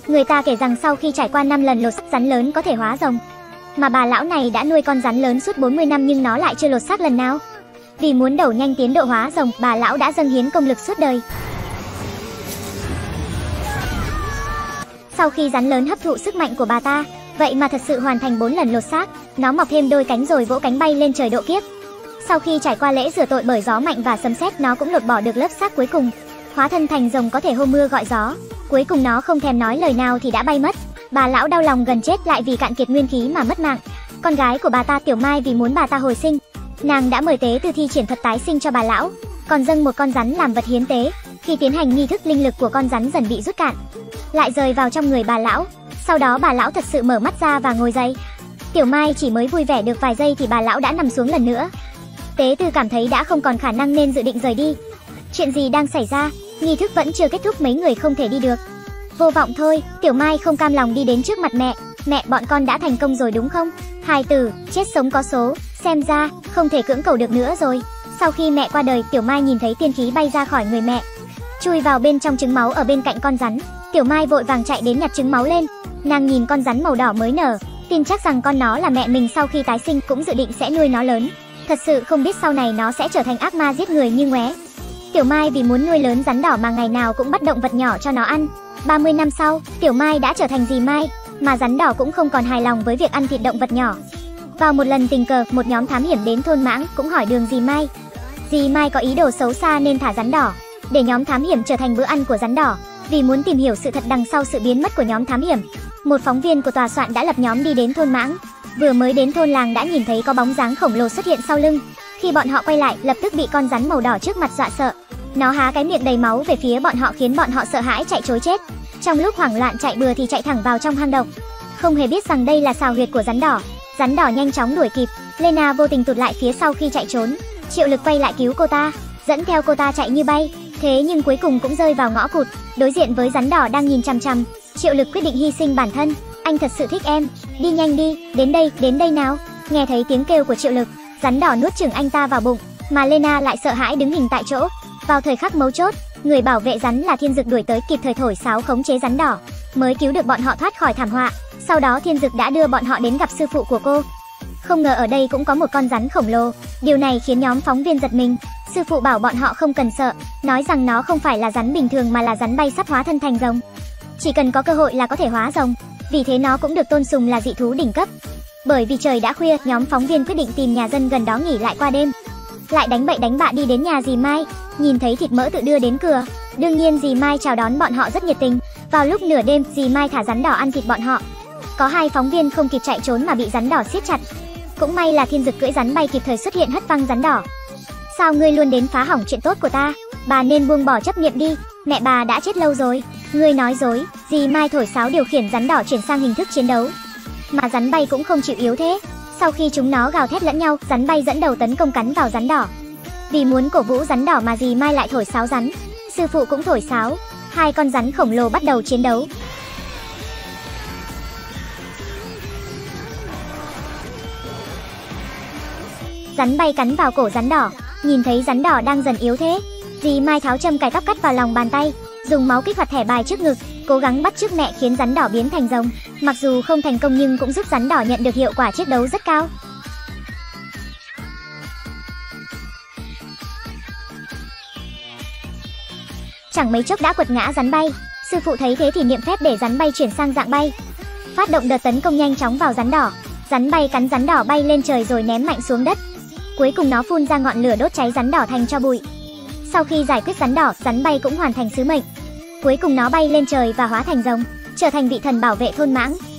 Người ta kể rằng sau khi trải qua 5 lần lột xác, rắn lớn có thể hóa rồng. Mà bà lão này đã nuôi con rắn lớn suốt 40 năm nhưng nó lại chưa lột xác lần nào. Vì muốn đẩy nhanh tiến độ hóa rồng, bà lão đã dâng hiến công lực suốt đời. Sau khi rắn lớn hấp thụ sức mạnh của bà ta, vậy mà thật sự hoàn thành 4 lần lột xác, nó mọc thêm đôi cánh rồi vỗ cánh bay lên trời độ kiếp. Sau khi trải qua lễ rửa tội bởi gió mạnh và sấm sét, nó cũng lột bỏ được lớp xác cuối cùng, hóa thân thành rồng có thể hô mưa gọi gió. Cuối cùng nó không thèm nói lời nào thì đã bay mất. Bà lão đau lòng gần chết lại vì cạn kiệt nguyên khí mà mất mạng. Con gái của bà ta Tiểu Mai vì muốn bà ta hồi sinh, nàng đã mời tế từ thi triển thuật tái sinh cho bà lão, còn dâng một con rắn làm vật hiến tế. Khi tiến hành nghi thức, linh lực của con rắn dần bị rút cạn, lại rơi vào trong người bà lão. Sau đó bà lão thật sự mở mắt ra và ngồi dậy. Tiểu Mai chỉ mới vui vẻ được vài giây thì bà lão đã nằm xuống lần nữa. Tế từ cảm thấy đã không còn khả năng nên dự định rời đi. Chuyện gì đang xảy ra? Nghi thức vẫn chưa kết thúc, mấy người không thể đi được. Vô vọng thôi. Tiểu Mai không cam lòng đi đến trước mặt mẹ. Mẹ, bọn con đã thành công rồi đúng không? Hài tử, chết sống có số, xem ra không thể cưỡng cầu được nữa rồi. Sau khi mẹ qua đời, Tiểu Mai nhìn thấy tiên khí bay ra khỏi người mẹ, chui vào bên trong trứng máu ở bên cạnh con rắn. Tiểu Mai vội vàng chạy đến nhặt trứng máu lên. Nàng nhìn con rắn màu đỏ mới nở, tin chắc rằng con nó là mẹ mình. Sau khi tái sinh cũng dự định sẽ nuôi nó lớn. Thật sự không biết sau này nó sẽ trở thành ác ma giết người như ngoé. Tiểu Mai vì muốn nuôi lớn rắn đỏ mà ngày nào cũng bắt động vật nhỏ cho nó ăn. 30 năm sau, Tiểu Mai đã trở thành dì Mai, mà rắn đỏ cũng không còn hài lòng với việc ăn thịt động vật nhỏ. Vào một lần tình cờ, một nhóm thám hiểm đến thôn Mãng cũng hỏi đường dì Mai. Dì Mai có ý đồ xấu xa nên thả rắn đỏ, để nhóm thám hiểm trở thành bữa ăn của rắn đỏ. Vì muốn tìm hiểu sự thật đằng sau sự biến mất của nhóm thám hiểm, một phóng viên của tòa soạn đã lập nhóm đi đến thôn Mãng. Vừa mới đến thôn làng đã nhìn thấy có bóng dáng khổng lồ xuất hiện sau lưng. Khi bọn họ quay lại, lập tức bị con rắn màu đỏ trước mặt dọa sợ. Nó há cái miệng đầy máu về phía bọn họ khiến bọn họ sợ hãi chạy trối chết. Trong lúc hoảng loạn chạy bừa thì chạy thẳng vào trong hang động, không hề biết rằng đây là sào huyệt của rắn đỏ. Rắn đỏ nhanh chóng đuổi kịp. Lena vô tình tụt lại phía sau khi chạy trốn. Triệu Lực quay lại cứu cô ta, dẫn theo cô ta chạy như bay. Thế nhưng cuối cùng cũng rơi vào ngõ cụt. Đối diện với rắn đỏ đang nhìn chằm chằm, Triệu Lực quyết định hy sinh bản thân. Anh thật sự thích em. Đi nhanh đi, đến đây nào. Nghe thấy tiếng kêu của Triệu Lực, rắn đỏ nuốt chửng anh ta vào bụng, mà Lena lại sợ hãi đứng hình tại chỗ. Vào thời khắc mấu chốt, người bảo vệ rắn là Thiên Dực đuổi tới kịp thời thổi sáo khống chế rắn đỏ, mới cứu được bọn họ thoát khỏi thảm họa. Sau đó Thiên Dực đã đưa bọn họ đến gặp sư phụ của cô. Không ngờ ở đây cũng có một con rắn khổng lồ. Điều này khiến nhóm phóng viên giật mình. Sư phụ bảo bọn họ không cần sợ, nói rằng nó không phải là rắn bình thường mà là rắn bay sắp hóa thân thành rồng. Chỉ cần có cơ hội là có thể hóa rồng. Vì thế nó cũng được tôn sùng là dị thú đỉnh cấp. Bởi vì trời đã khuya, nhóm phóng viên quyết định tìm nhà dân gần đó nghỉ lại qua đêm. Lại đánh bậy đánh bạ đi đến nhà dì Mai, nhìn thấy thịt mỡ tự đưa đến cửa. Đương nhiên dì Mai chào đón bọn họ rất nhiệt tình. Vào lúc nửa đêm, dì Mai thả rắn đỏ ăn thịt bọn họ. Có 2 phóng viên không kịp chạy trốn mà bị rắn đỏ siết chặt. Cũng may là Thiên Dực cưỡi rắn bay kịp thời xuất hiện hất văng rắn đỏ. Sao ngươi luôn đến phá hỏng chuyện tốt của ta? Bà nên buông bỏ chấp niệm đi, mẹ bà đã chết lâu rồi. Ngươi nói dối. Dì Mai thổi sáo điều khiển rắn đỏ chuyển sang hình thức chiến đấu. Mà rắn bay cũng không chịu yếu thế. Sau khi chúng nó gào thét lẫn nhau, rắn bay dẫn đầu tấn công cắn vào rắn đỏ. Vì muốn cổ vũ rắn đỏ mà dì Mai lại thổi sáo rắn. Sư phụ cũng thổi sáo. 2 con rắn khổng lồ bắt đầu chiến đấu. Rắn bay cắn vào cổ rắn đỏ. Nhìn thấy rắn đỏ đang dần yếu thế, dì Mai tháo châm cài tóc cắt vào lòng bàn tay, dùng máu kích hoạt thẻ bài trước ngực, cố gắng bắt chước mẹ khiến rắn đỏ biến thành rồng. Mặc dù không thành công nhưng cũng giúp rắn đỏ nhận được hiệu quả chiến đấu rất cao. Chẳng mấy chốc đã quật ngã rắn bay. Sư phụ thấy thế thì niệm phép để rắn bay chuyển sang dạng bay, phát động đợt tấn công nhanh chóng vào rắn đỏ. Rắn bay cắn rắn đỏ bay lên trời rồi ném mạnh xuống đất. Cuối cùng nó phun ra ngọn lửa đốt cháy rắn đỏ thành tro bụi. Sau khi giải quyết rắn đỏ, rắn bay cũng hoàn thành sứ mệnh. Cuối cùng nó bay lên trời và hóa thành rồng, trở thành vị thần bảo vệ thôn Mãng.